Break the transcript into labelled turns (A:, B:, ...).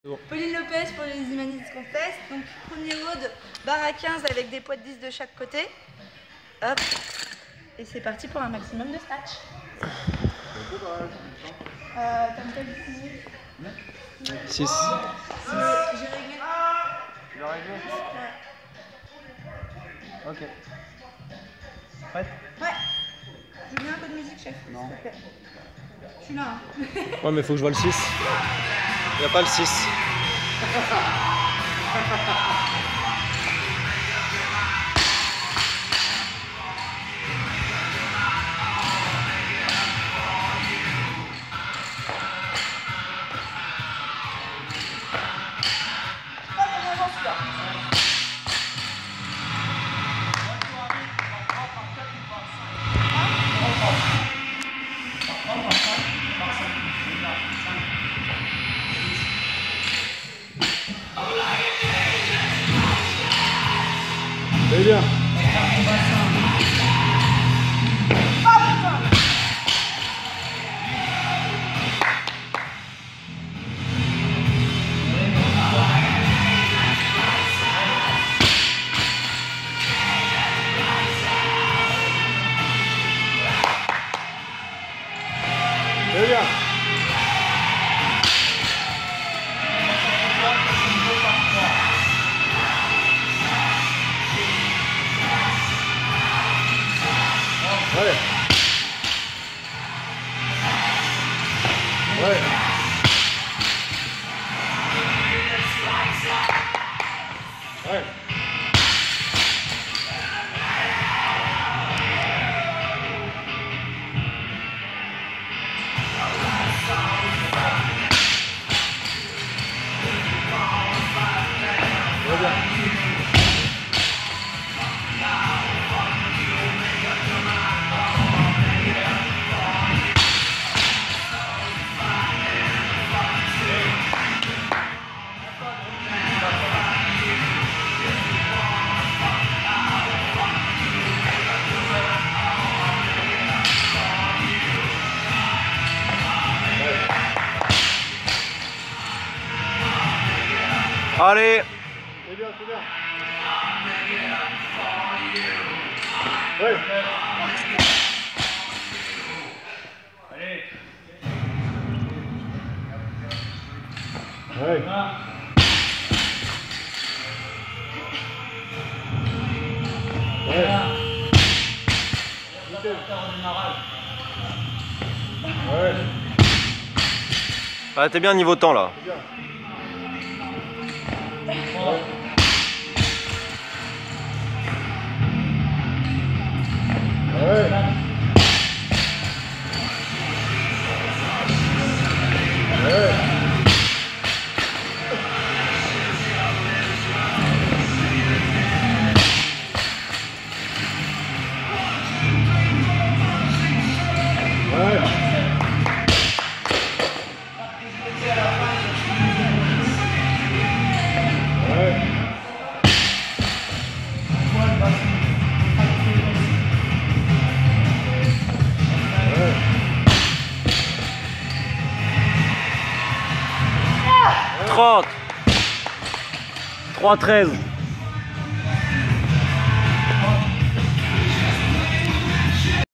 A: Bon.
B: Pauline Lopez pour les Humanist Contest. Donc premier round, barre à 15 avec des poids de 10 de chaque côté. Hop. Et c'est parti pour un maximum de snatch. T'as me
A: 6.
B: J'ai réglé.
C: Tu l'as réglé?
B: Ouais.
C: Ok. Prête?
B: Ouais. Je veux bien un peu de musique, chef.
C: Non.
B: Je suis là. Hein.
A: Ouais, mais faut que je vois le 6. Il n'y a pas le 6. C'est bien. C'est bien. Ouais. Ouais. Ouais. Très bien.
C: Allez!
A: C'est bien, c'est bien. Ouais.
C: Allez!
A: Ouais. Ouais. Ouais.
C: Ah, t'es bien niveau temps là.
A: C'est bien. Ouais. Ouais. Ouais.
C: Ouais. 30 3-13